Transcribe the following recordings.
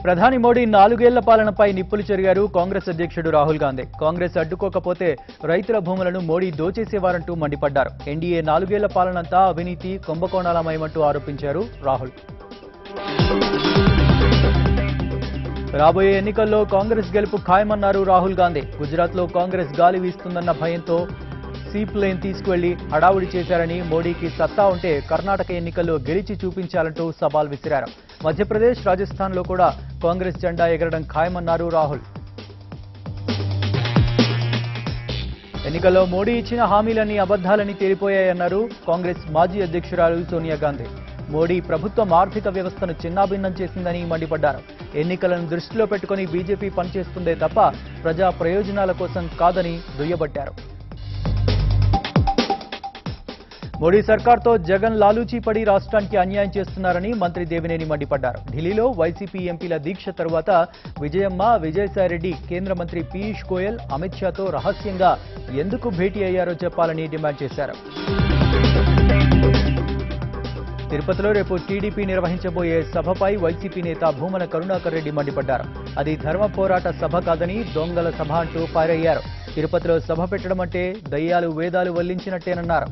ప్రధాని మోడీ 4 ఏళ్ల పాలనపై నిప్పులు చెరిగారు కాంగ్రెస్ అధ్యక్షుడు రాహుల్ గాంధీ. కాంగ్రెస్ అడ్డుకోకపోతే రైతుల భూములను మోడీ దోచేసేవారంటూ మండిపడ్డారు. ఎన్డీఏ 4 ఏళ్ల పాలనంతా అవినీతి, కుంభకోణాలమయమంటూ ఆరోపించారు రాహుల్. రాబోయే ఎన్నికల్లో కాంగ్రెస్ గెలుపు ఖాయమన్నారు రాహుల్ గాంధీ. గుజరాత్లో కాంగ్రెస్ గాలి వీస్తుందన్న భయంతో సీప్లేన్ తీసుకువెళ్లి హడావుడి చేశారని, మోడీకి సత్తా ఉంటే కర్ణాటక ఎన్నికల్లో గెలిచి చూపించాలంటూ సవాల్ విసిరారు. మధ్యప్రదేశ్, రాజస్థాన్లో కూడా కాంగ్రెస్ జెండా ఎగరడం ఖాయమన్నారు రాహుల్. ఎన్నికల్లో మోడీ ఇచ్చిన హామీలన్నీ అబద్ధాలని తేలిపోయాయన్నారు కాంగ్రెస్ మాజీ అధ్యక్షురాలు సోనియా గాంధీ. మోడీ ప్రభుత్వం ఆర్థిక వ్యవస్థను చిన్నాభిన్నం చేసిందని మండిపడ్డారు. ఎన్నికలను దృష్టిలో పెట్టుకుని బీజేపీ పనిచేస్తుందే తప్ప ప్రజా ప్రయోజనాల కోసం కాదని దుయ్యబట్టారు. మోడీ సర్కార్తో జగన్ లాలూచీ పడి రాష్ట్రానికి అన్యాయం చేస్తున్నారని మంత్రి దేవినేని మండిపడ్డారు. ఢిల్లీలో వైసీపీ ఎంపీల దీక్ష తరువాత విజయమ్మ, విజయసాయిరెడ్డి కేంద్ర మంత్రి పీయూష్ గోయల్, అమిత్ షాతో రహస్యంగా ఎందుకు భేటీ అయ్యారో చెప్పాలని డిమాండ్ చేశారు. తిరుపతిలో రేపు టీడీపీ నిర్వహించబోయే సభపై వైసీపీ నేత భూమన కరుణాకర్ రెడ్డి మండిపడ్డారు. అది ధర్మ పోరాట సభ కాదని దొంగల సభ అంటూ ఫైరయ్యారు. తిరుపతిలో సభ పెట్టడం అంటే దయ్యాలు వేదాలు వల్లించినట్టేనన్నారు.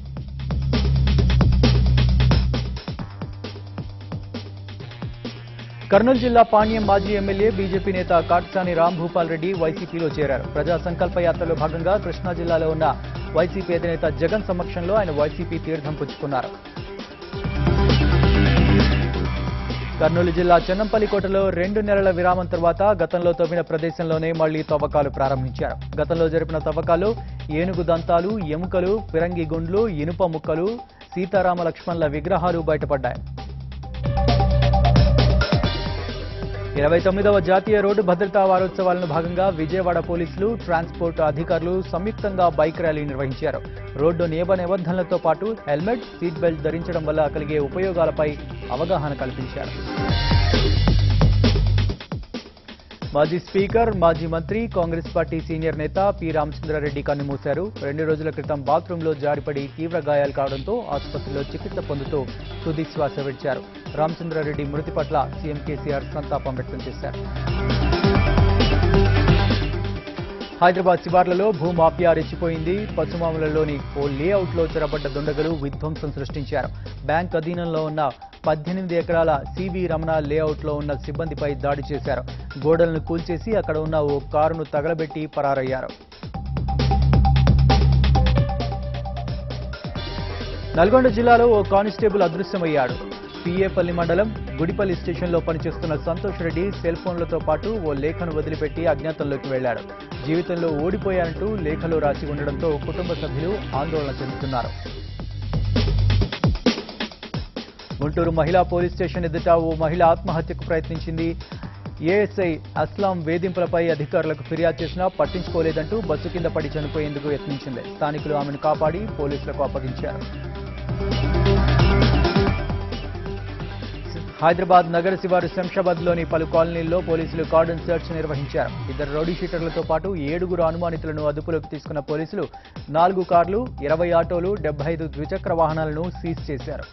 కర్నూలు జిల్లా పాణ్యం మాజీ ఎమ్మెల్యే బీజేపీ నేత కాట్సాని రాంభూపాల్ రెడ్డి వైసీపీలో చేరారు. ప్రజా సంకల్ప యాత్రలో భాగంగా కృష్ణా జిల్లాలో ఉన్న వైసీపీ అధినేత జగన్ సమక్షంలో ఆయన వైసీపీ తీర్థం పుచ్చుకున్నారు. కర్నూలు జిల్లా చెన్నంపల్లికోటలో 2 నెలల విరామం తర్వాత గతంలో తవ్విన ప్రదేశంలోనే మళ్లీ తవ్వకాలు ప్రారంభించారు. గతంలో జరిపిన తవ్వకాలు ఏనుగు దంతాలు, ఎముకలు, ఫిరంగి గుండ్లు, ఇనుప ముక్కలు, సీతారామ లక్ష్మణుల విగ్రహాలు బయటపడ్డాయి. 29వ జాతీయ రోడ్డు భద్రతా వారోత్సవాలను భాగంగా విజయవాడ పోలీసులు, ట్రాన్స్పోర్ట్ అధికారులు సంయుక్తంగా బైక్ ర్యాలీ నిర్వహించారు. రోడ్డు నియమ నిబంధనలతో పాటు హెల్మెట్, సీట్ బెల్ట్ ధరించడం వల్ల కలిగే ఉపయోగాలపై అవగాహన కల్పించారు. మాజీ స్పీకర్, మాజీ మంత్రి, కాంగ్రెస్ పార్టీ సీనియర్ నేత పి రామచంద్రారెడ్డి కన్నుమూశారు. 2 రోజుల క్రితం బాత్రూంలో జారిపడి తీవ్ర గాయాలు కావడంతో ఆసుపత్రిలో చికిత్స పొందుతూ తుది శ్వాస విడిచారు. రామచంద్రారెడ్డి మృతి పట్ల సీఎం కేసీఆర్ సంతాపం వ్యక్తం చేశారు. హైదరాబాద్ శివార్లలో భూమాఫియా రెచ్చిపోయింది. పసుమాములలోని ఓ లేఅవుట్లో చొరబడ్డ దుండగులు విధ్వంసం సృష్టించారు. బ్యాంక్ అధీనంలో ఉన్న 18 ఎకరాల సివి రమణ లేఅవుట్లో ఉన్న సిబ్బందిపై దాడి చేశారు. గోడలను కూల్చేసి అక్కడ ఉన్న ఓ కారును తగలబెట్టి పరారయ్యారు. నల్గొండ జిల్లాలో ఓ కానిస్టేబుల్ అదృశ్యమయ్యాడు. పిఏపల్లి మండలం గుడిపల్లి స్టేషన్లో పనిచేస్తున్న సంతోష్ రెడ్డి సెల్ ఫోన్లతో పాటు ఓ లేఖను వదిలిపెట్టి అజ్ఞాతంలోకి వెళ్లాడు. జీవితంలో ఓడిపోయానంటూ లేఖలో రాసి ఉండడంతో కుటుంబ సభ్యులు ఆందోళన చెందుతున్నారు. గుంటూరు మహిళా పోలీస్ స్టేషన్ ఎదుట ఓ మహిళ ఆత్మహత్యకు ప్రయత్నించింది. ఏఎస్ఐ అస్లాం వేధింపులపై అధికారులకు ఫిర్యాదు చేసినా పట్టించుకోలేదంటూ బస్సు కింద పడి చనిపోయేందుకు యత్నించింది. స్థానికులు ఆమెను కాపాడి పోలీసులకు అప్పగించారు. హైదరాబాద్ నగర శివారు శంషాబాద్లోని పలు కాలనీల్లో పోలీసులు కార్డన్ సెర్చ్ నిర్వహించారు. 2 రౌడీ షీటర్లతో పాటు 7 అనుమానితులను అదుపులోకి తీసుకున్న పోలీసులు 4 కార్లు, 20 ఆటోలు, 75 ద్విచక్ర వాహనాలను సీజ్ చేశారు.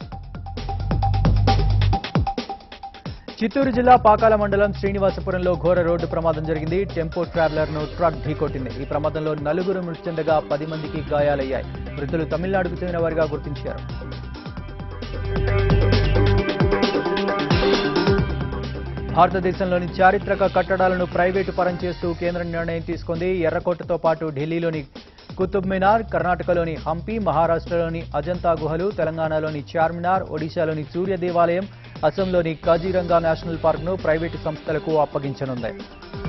చిత్తూరు జిల్లా పాకాల మండలం శ్రీనివాసపురంలో ఘోర రోడ్డు ప్రమాదం జరిగింది. టెంపో ట్రావెలర్ను ట్రక్ ఢీకొట్టింది. ఈ ప్రమాదంలో 4 మృతి చెందగా 10 మందికి గాయాలయ్యాయి. మృతులు తమిళనాడుకు చెందిన వారిగా గుర్తించారు. భారతదేశంలోని చారిత్రక కట్టడాలను ప్రైవేటు పరం చేస్తూ కేంద్రం నిర్ణయం తీసుకుంది. ఎర్రకోటతో పాటు ఢిల్లీలోని కుతుబ్ మినార్, కర్ణాటకలోని హంపి, మహారాష్ట్రలోని అజంతా గుహలు, తెలంగాణలోని చార్మినార్, ఒడిశాలోని సూర్య దేవాలయం, అసోంలోని కాజీరంగా నేషనల్ పార్క్ను ప్రైవేటు సంస్థలకు అప్పగించనుంది.